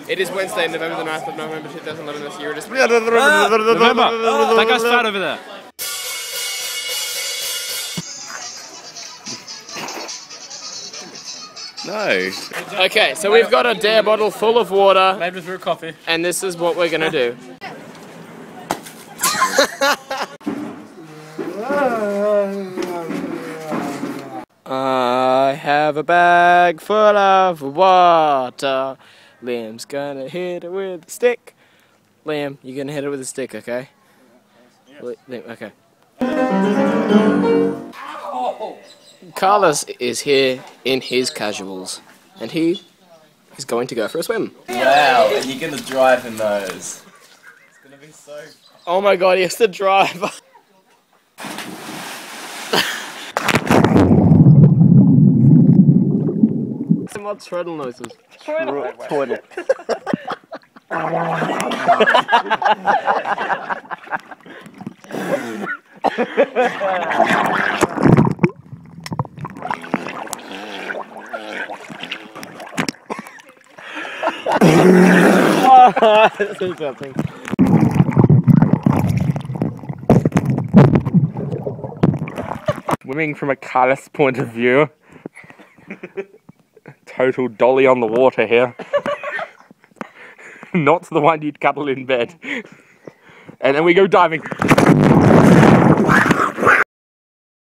It is Wednesday, November the 9th of November 2011 this year. It is... November! That guy's fat over there. No. Okay, so we've got a dare bottle full of water. Made with real coffee. And this is what we're gonna do. I have a bag full of water. Liam's gonna hit it with a stick. Liam, you're gonna hit it with a stick, okay? Yeah. Liam, okay. Carlos is here in his casuals, and he is going to go for a swim. Wow, and you're gonna drive in those. It's gonna be so... Oh my god, he has to drive. Some odd turtle noises. Turtle. Swimming from a Carlos point of view. Total dolly on the water here. Not the one you'd cuddle in bed. And then we go diving.